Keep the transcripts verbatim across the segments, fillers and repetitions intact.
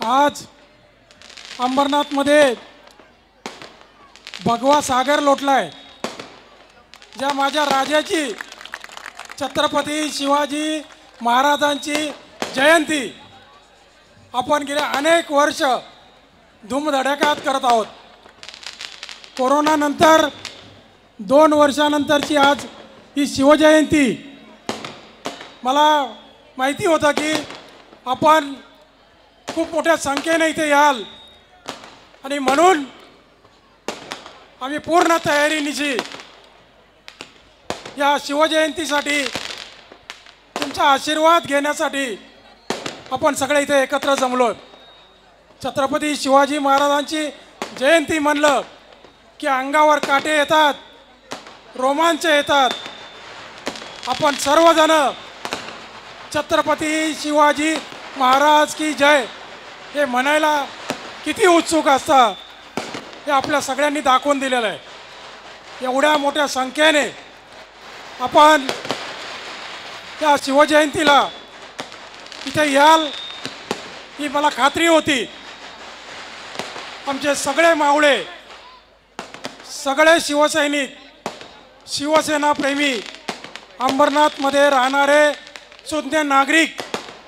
आज अंबरनाथमध्ये भगवा सागर लोटलाय। ज्या माझ्या राजाची छत्रपती शिवाजी महाराजांची जयंती आपण गेल्या अनेक वर्ष धूमधडाक्यात करत आहोत। कोरोना नंतर दोन वर्षानंतरची आज ही शिवजयंती। मला माहिती होतं की आपण खूप मोठ्या संख्येने इथे याल आणि म्हणून आम्ही पूर्ण तयारीनिशी या शिवजयंतीसाठी तुमचा आशीर्वाद घेण्यासाठी आपण सगळे इथे एकत्र जमलो। छत्रपती शिवाजी महाराजांची जयंती म्हणलं की अंगावर काटे येतात, रोमांच येतात। आपण सर्वजण छत्रपती शिवाजी महाराज की जय हे म्हणायला किती उत्सुक असतात हे आपल्या सगळ्यांनी दाखवून दिलेलं आहे। एवढ्या मोठ्या संख्येने आपण त्या शिवजयंतीला इथे याल ही मला खात्री होती। आमचे सगळे मावळे, सगळे शिवसैनिक, शिवसेना प्रेमी, अंबरनाथमध्ये राहणारे सुज्ञ नागरिक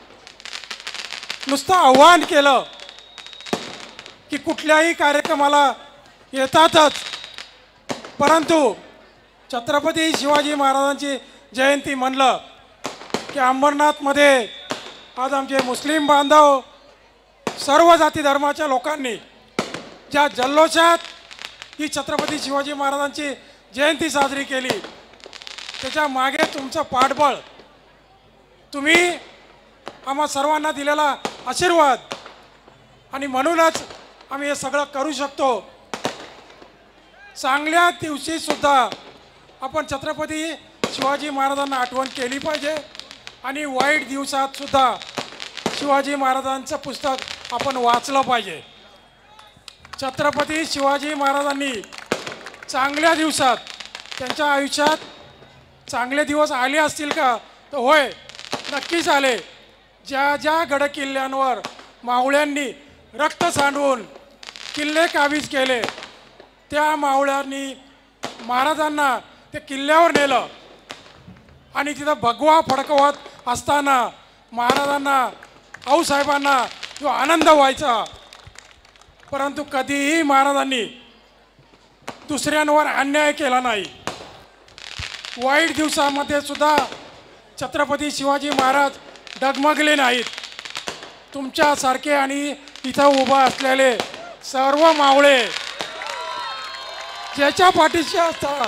नुसतं आव्हान केलं की कुठल्याही कार्यक्रमाला येतातच, परंतु छत्रपती शिवाजी महाराजांची जयंती म्हणलं की अंबरनाथमध्ये आज आमचे मुस्लिम बांधव, सर्व जाती धर्माच्या लोकांनी ज्या जल्लोषात ही छत्रपती शिवाजी महाराजांची जयंती साजरी केली त्याच्या मागे तुमचं पाठबळ, तुम्ही आम्हा सर्वांना दिलेला आशीर्वाद आणि म्हणूनच आम्ही हे सगळं करू शकतो। चांगल्या दिवशी सुद्धा आपण छत्रपती शिवाजी महाराजांना आठवण केली पाहिजे आणि वाईट दिवसात सुद्धा शिवाजी महाराजांचं पुस्तक आपण वाचलं पाहिजे। छत्रपती शिवाजी महाराजांनी चांगल्या दिवसात त्यांच्या आयुष्यात चांगले दिवस आले असतील का? तर होय, नक्कीच आले। ज्या ज्या गडकिल्ल्यांवर मावळ्यांनी रक्त सांडवून किल्ले काबीज केले त्या मावळ्यांनी महाराजांना ते किल्ल्यावर नेलं आणि तिथं भगवा फडकवत असताना महाराजांना, आऊसाहेबांना जो आनंद व्हायचा, परंतु कधीही महाराजांनी दुसऱ्यांवर अन्याय केला नाही। वाईट दिवसामध्ये सुद्धा छत्रपती शिवाजी महाराज डगमगले नाहीत। तुमच्यासारखे आणि इथं उभा असलेले सर्व मावळे ज्याच्या पाठीशी असतात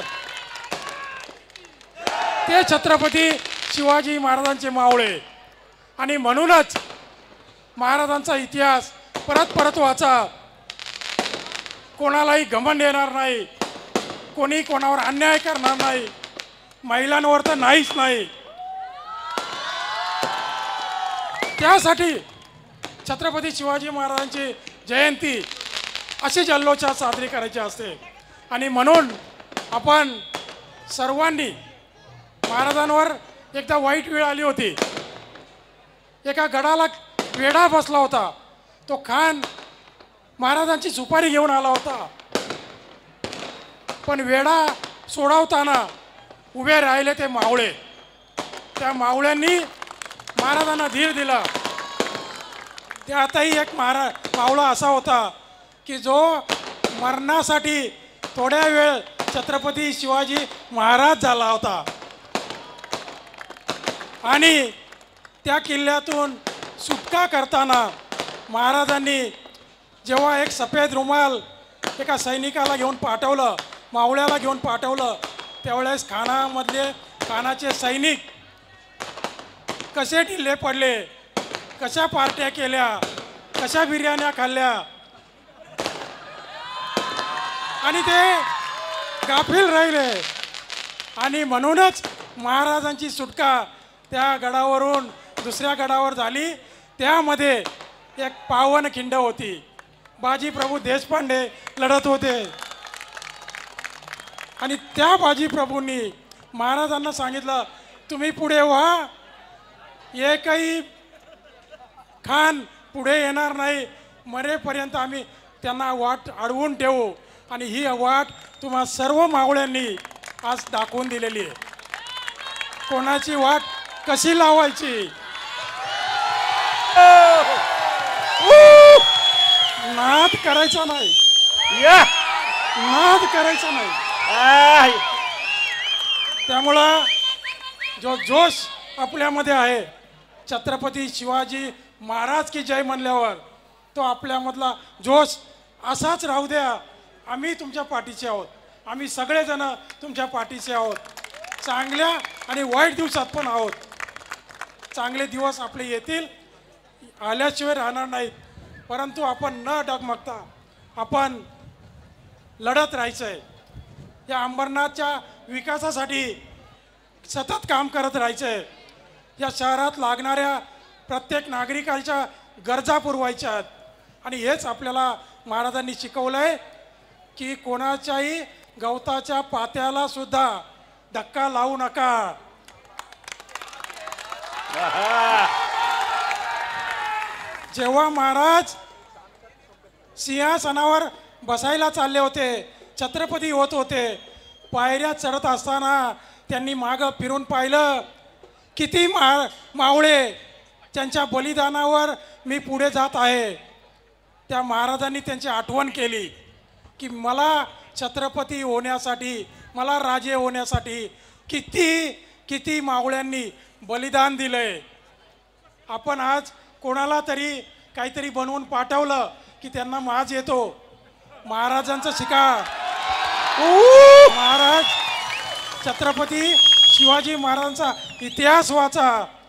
ते छत्रपती शिवाजी महाराजांचे मावळे आणि म्हणूनच महाराजांचा इतिहास परत परत वाचा। कोणालाही घमंड येणार नाही, कोणी कोणावर अन्याय करणार नाही, महिलांवर तर नाहीच नाही। त्यासाठी छत्रपती शिवाजी महाराजांची जयंती अशी जल्लोषात साजरी करायची असते आणि म्हणून आपण सर्वांनी, महाराजांवर एकदा वाईट वेळ आली होती। एका गडाला वेढा बसला होता, तो खान महाराजांची सुपारी घेऊन आला होता, पण वेढा सोडवताना उभे राहिले ते मावळे। त्या मावळ्यांनी महाराजांना धीर दिला। त्यातही एक महारा मावळा असा होता की जो मरणासाठी थोड्या वेळ छत्रपती शिवाजी महाराज झाला होता आणि त्या किल्ल्यातून सुटका करताना महाराजांनी जेव्हा एक सफेद रुमाल एका सैनिकाला घेऊन पाठवलं, मावळ्याला घेऊन पाठवलं, त्यावेळेस खानामधले खानाचे सैनिक कसे ढिल्ले पडले, कशा पार्ट्या केल्या, कशा बिर्याण्या खाल्ल्या आणि ते गाफील राहिले आणि म्हणूनच महाराजांची सुटका त्या गडावरून दुसऱ्या गडावर झाली। त्यामध्ये एक पावन खिंड होती, बाजी प्रभू देशपांडे लढत होते आणि त्या बाजी प्रभूंनी महाराजांना सांगितलं, तुम्ही पुढे व्हा, एकही खान पुढे येणार नाही, मरेपर्यंत आम्ही त्यांना वाट अडवून ठेवू. आणि ही वाट तुम्हा सर्व मावळ्यांनी आज दाखवून दिलेली आहे. कोणाची वाट कशी लावायची, नाद करायचा नाही, नाद करायचा नाही. त्यामुळं जो जोश आपल्यामध्ये आहे, छत्रपती शिवाजी महाराज की जय म्हणल्यावर तो आपल्यामधला जोश असाच राहू द्या. आम्ही तुमच्या पाठीचे आहोत, आम्ही सगळेजण तुमच्या पाठीचे आहोत. चांगल्या आणि वाईट दिवसात पण आहोत. चांगले दिवस आपले येतील, आल्याशिवाय राहणार नाहीत. परंतु आपण न डगमगता आपण लढत राहायचं आहे. या अंबरनाथच्या विकासासाठी सतत काम करत राहायचं आहे. या शहरात लागणाऱ्या प्रत्येक नागरिकांच्या गरजा पुरवायच्या आहेत. आणि हेच आपल्याला महाराजांनी शिकवलं आहे की कोणाच्याही गवताच्या पात्याला सुद्धा धक्का लावू नका. जेव्हा महाराज सिंहासनावर बसायला चालले होते, छत्रपती होत होते, पायऱ्या चढत असताना त्यांनी मागं फिरून पाहिलं. किती मा मावळे त्यांच्या बलिदानावर मी पुढे जात आहे. त्या महाराजांनी त्यांची आठवण केली की मला छत्रपती होण्यासाठी, मला राजे होण्यासाठी किती किती मावळ्यांनी बलिदान दिलंय. आपण आज कोणाला तरी काहीतरी बनवून पाठवलं की त्यांना माज येतो. महाराजांचं शिका. महाराज छत्रपती शिवाजी महाराजांचा इतिहास वाचा,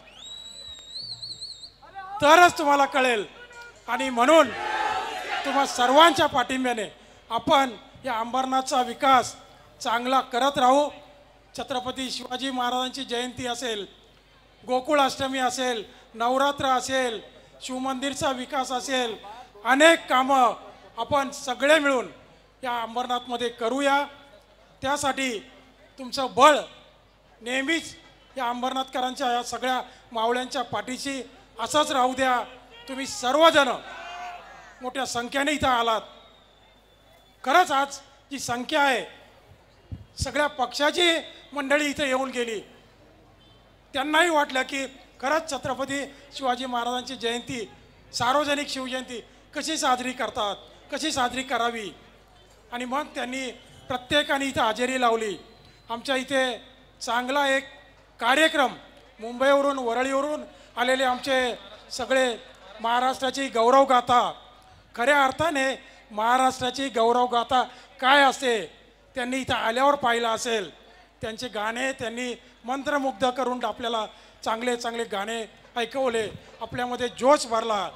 तरच तुम्हाला कळेल. आणि म्हणून तुम्हा सर्वांच्या पाठिंब्याने आपण या अंबरनाथचा विकास चांगला करत राहू. छत्रपती शिवाजी महाराजांची जयंती असेल, गोकुळ अष्टमी असेल, नवरात्र असेल, शिवमंदिरचा विकास असेल, अनेक कामं आपण सगळे मिळून या अंबरनाथमध्ये करूया. त्यासाठी तुमचं बळ नेहमीच या अंबरनाथकरांच्या या सगळ्या मावळ्यांच्या पाठीशी असंच राहू द्या. तुम्ही सर्वजण मोठ्या संख्येने इथं आलात. खरंच आज जी संख्या आहे, सगळ्या पक्षाची मंडळी इथं येऊन गेली. त्यांनाही वाटलं की खरंच छत्रपती शिवाजी महाराजांची जयंती, सार्वजनिक शिवजयंती कशी साजरी करतात, कशी साजरी करावी. आणि मग त्यांनी प्रत्येकाने इथं हजेरी लावली. आमच्या इथे चांगला एक कार्यक्रम, मुंबईवरून वरळीवरून आलेले आमचे सगळे महाराष्ट्राची गौरवगाथा, खऱ्या अर्थाने महाराष्ट्राची गौरवगाथा काय असते त्यांनी इथं आल्यावर पाहिलं असेल. त्यांचे गाणे त्यांनी मंत्रमुग्ध करून आपल्याला चांगले चांगले गाणे ऐकवले, आपल्यामध्ये जोश भरला.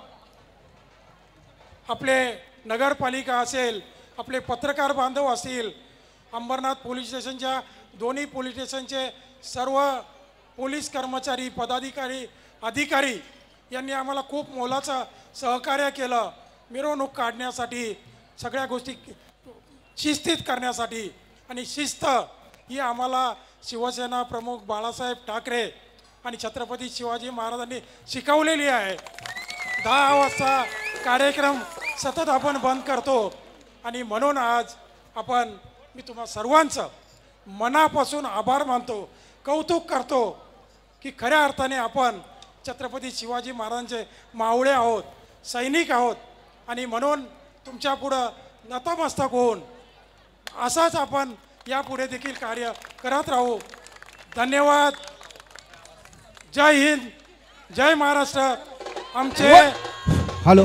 आपले नगरपालिका असेल, आपले पत्रकार बांधव असतील, अंबरनाथ पोलीस स्टेशनच्या दोन्ही पोलीस स्टेशनचे सर्व पोलीस कर्मचारी, पदाधिकारी, अधिकारी यांनी आम्हाला खूप मोलाचं सहकार्य केलं. मिरवणूक काढण्यासाठी, सगळ्या गोष्टी शिस्तीत करण्यासाठी. आणि शिस्त ही आम्हाला शिवसेना प्रमुख बाळासाहेब ठाकरे आणि छत्रपती शिवाजी महाराजांनी शिकवलेली आहे. दहा वाजता कार्यक्रम सतत आपण बंद करतो. आणि म्हणून आज आपण, मी तुम्हा सर्वांचं मनापासून आभार मानतो, कौतुक करतो की खऱ्या अर्थाने आपण छत्रपती शिवाजी महाराजांचे मावळे आहोत, सैनिक आहोत. आणि म्हणून तुमच्या पुढं नतमस्तक होऊन असाच आपण यापुढे देखील कार्य करत राहू. धन्यवाद. जय हिंद, जय महाराष्ट्र. आमचे हॅलो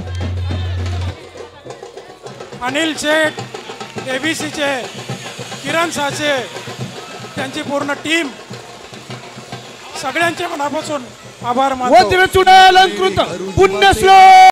अनिल शेठ, एबीसीचे किरण साचे, त्यांची पूर्ण टीम, सगळ्यांचे मनापासून आभार मानतो. पुण्यश्लोक.